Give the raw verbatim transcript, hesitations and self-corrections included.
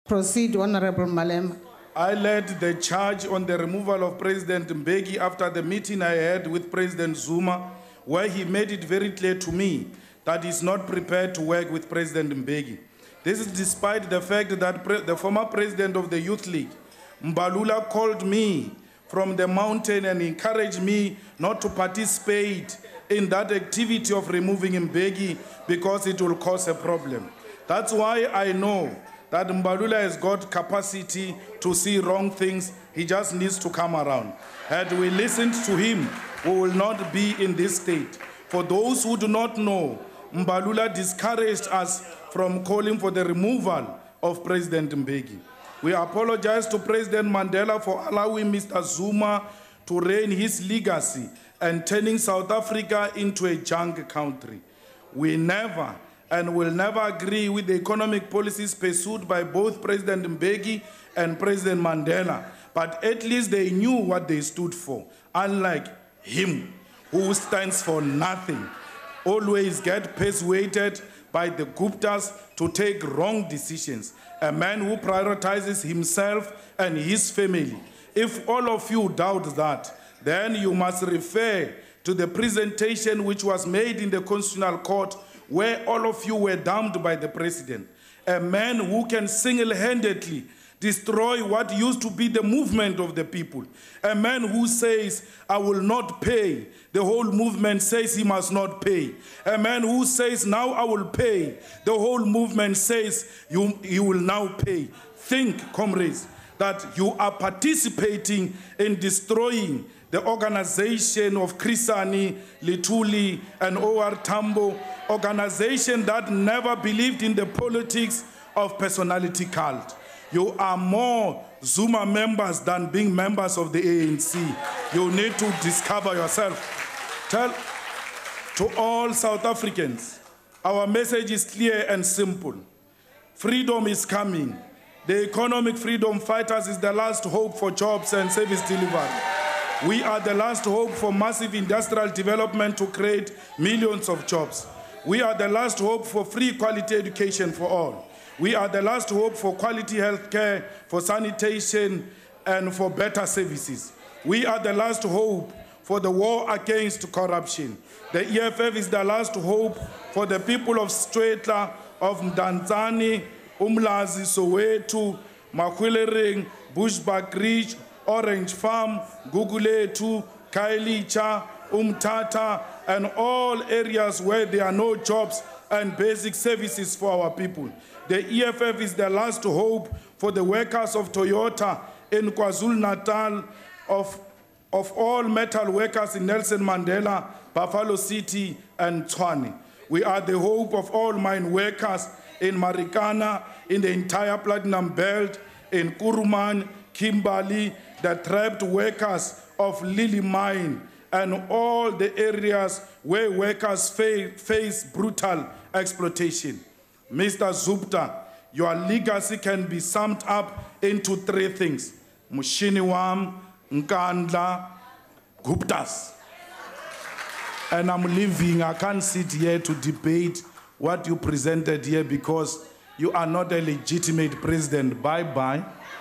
Proceed, Honorable Malema. I led the charge on the removal of President Mbeki after the meeting I had with President Zuma, where he made it very clear to me that he's not prepared to work with President Mbeki. This is despite the fact that pre the former president of the Youth League, Mbalula, called me from the mountain and encouraged me not to participate in that activity of removing Mbeki because it will cause a problem. That's why I know that Mbalula has got capacity to see wrong things. He just needs to come around. Had we listened to him, we will not be in this state. For those who do not know, Mbalula discouraged us from calling for the removal of President Mbeki. We apologize to President Mandela for allowing Mister Zuma to reign his legacy and turning South Africa into a junk country. We never and will never agree with the economic policies pursued by both President Mbeki and President Mandela, but at least they knew what they stood for, unlike him, who stands for nothing, always get persuaded by the Guptas to take wrong decisions, a man who prioritizes himself and his family. If all of you doubt that, then you must refer to the presentation which was made in the Constitutional Court where all of you were damned by the president, a man who can single-handedly destroy what used to be the movement of the people, a man who says, I will not pay. The whole movement says he must not pay. A man who says, now I will pay. The whole movement says, you, you will now pay. Think, comrades, that you are participating in destroying the organization of Krisani, Lituli, and O R Tambo, organization that never believed in the politics of personality cult. You are more Zuma members than being members of the A N C. You need to discover yourself. Tell to all South Africans, our message is clear and simple. Freedom is coming. The economic freedom fighters is the last hope for jobs and service delivery. We are the last hope for massive industrial development to create millions of jobs. We are the last hope for free quality education for all. We are the last hope for quality health care, for sanitation, and for better services. We are the last hope for the war against corruption. The E F F is the last hope for the people of Stretla, of Mdantsane, Umlazi, Soweto, Makwilering, Bushbuckridge, Orange Farm, Guguletu, Kailicha, Umtata, and all areas where there are no jobs and basic services for our people. The E F F is the last hope for the workers of Toyota in KwaZulu-Natal, of, of all metal workers in Nelson Mandela, Buffalo City, and Tshwane. We are the hope of all mine workers in Marikana, in the entire Platinum Belt, in Kuruman, Kimberley, the trapped workers of Lily Mine, and all the areas where workers fa face brutal exploitation. Mister Zupta, your legacy can be summed up into three things: Mushiniwam, Nkandla, Guptas. And I'm leaving. I can't sit here to debate what you presented here because you are not a legitimate president. Bye-bye.